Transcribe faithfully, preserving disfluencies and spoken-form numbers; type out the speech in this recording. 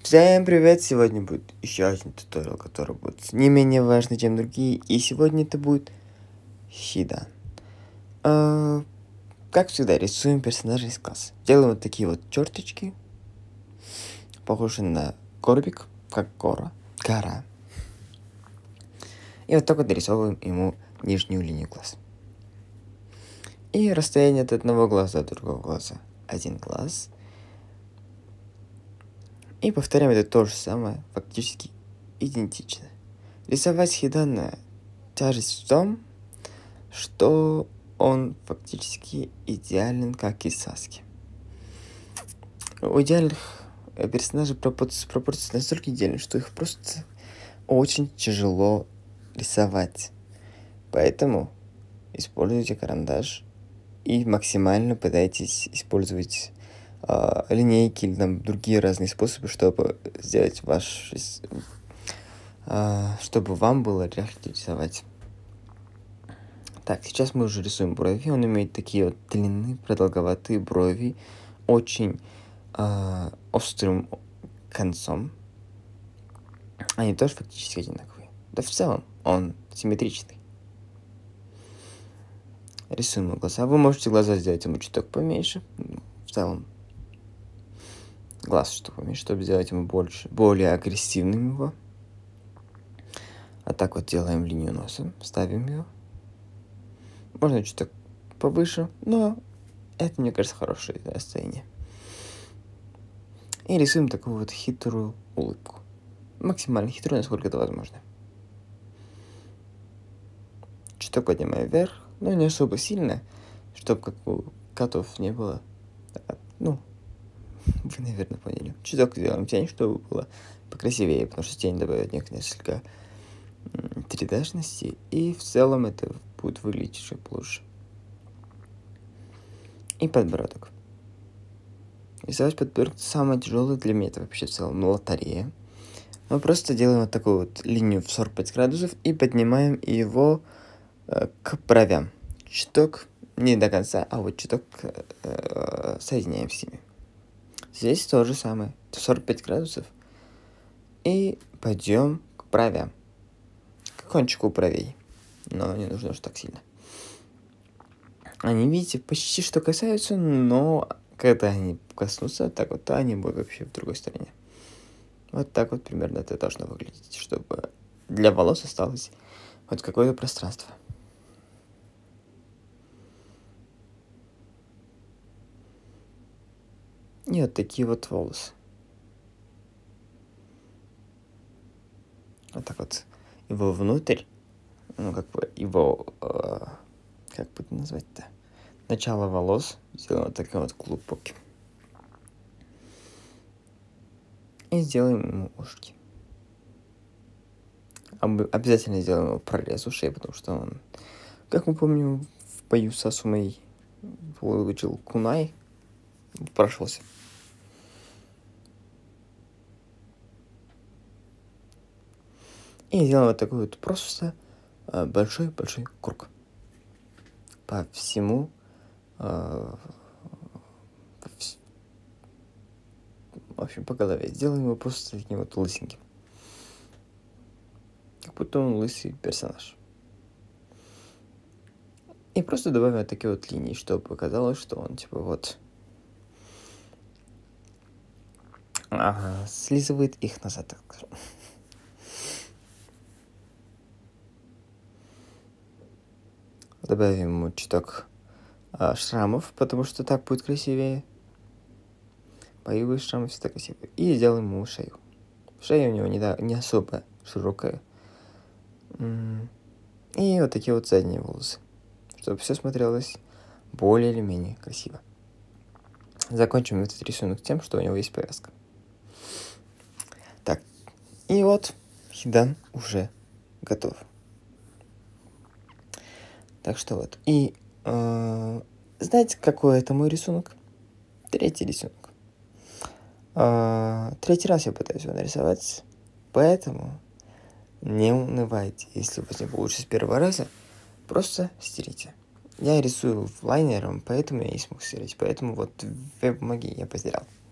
Всем привет! Сегодня будет еще один туториал, который будет не менее важный, чем другие. И сегодня это будет Хидан. А, как всегда, рисуем персонажей из класса. Делаем вот такие вот черточки, похожие на горбик, как гора, гора. И вот так вот дорисовываем ему нижнюю линию глаз. И расстояние от одного глаза до другого глаза. Один глаз. И повторяем это то же самое, фактически идентично. Рисовать Хидана тяжесть в том, что он фактически идеален, как и Саски. У идеальных персонажей пропорции, пропорции настолько идеальны, что их просто очень тяжело рисовать. Поэтому используйте карандаш и максимально пытайтесь использовать э, линейки или там, другие разные способы, чтобы сделать ваш, э, чтобы вам было легче рисовать. Так, сейчас мы уже рисуем брови. Он имеет такие вот длинные, продолговатые брови, очень э, острым концом. Они тоже фактически одинаковые. Да в целом он симметричный. Рисуем ему глаза. Вы можете глаза сделать ему чуток поменьше. В целом глаз чуток поменьше, чтобы сделать ему больше, более агрессивным его. А так вот делаем линию носа, ставим ее. Можно чуть-чуть повыше, но это, мне кажется, хорошее расстояние. И рисуем такую вот хитрую улыбку. Максимально хитрую, насколько это возможно. Чуток поднимаем вверх, но не особо сильно, чтобы как у котов не было. Ну, вы, наверное, поняли. Чуток сделаем тень, чтобы было покрасивее, потому что тень добавит несколько три дэ-шности, и в целом это будет выглядеть еще лучше. И подбородок. Рисовать подбородок самое тяжелое для меня, это вообще в целом лотерея. Мы просто делаем вот такую вот линию в сорок пять градусов и поднимаем его э, к бровям. Чуток, не до конца, а вот чуток э, соединяем с ними. Здесь то же самое, сорок пять градусов. И пойдем к бровям. К кончику бровей. Но не нужно уж так сильно. Они, видите, почти что касаются, но когда они коснутся, так вот, то они будут вообще в другой стороне. Вот так вот примерно это должно выглядеть, чтобы для волос осталось хоть какое-то пространство. И вот такие вот волосы. Вот так вот его внутрь, ну как бы его, э, как бы это назвать-то, начало волос сделаем вот таким вот глубоким. И сделаем ему ушки. Об- обязательно сделаем ему прорез ушей, потому что он, как мы помним, в бою с Асумой получил кунай, прошелся. И сделаем вот такой вот просто большой-большой круг. По всему, э, по вс... в общем, по голове. Сделаем его просто таким вот лысеньким. Как будто он лысый персонаж. И просто добавим вот такие вот линии, чтобы показалось, что он типа вот ага, слизывает их назад, так скажем. Добавим ему чуток а, шрамов, потому что так будет красивее. Боевые шрамы всегда красивые. И сделаем ему шею. Шея у него не, да, не особо широкая. И вот такие вот задние волосы. Чтобы все смотрелось более или менее красиво. Закончим этот рисунок тем, что у него есть повязка. Так, и вот Хидан уже готов. Так что вот. И э, знаете, какой это мой рисунок? Третий рисунок. Э, третий раз я пытаюсь его нарисовать, поэтому не унывайте. Если у вас не получится с первого раза, просто стерите. Я рисую лайнером, поэтому я не смог стереть. Поэтому вот в веб-магии я потерял.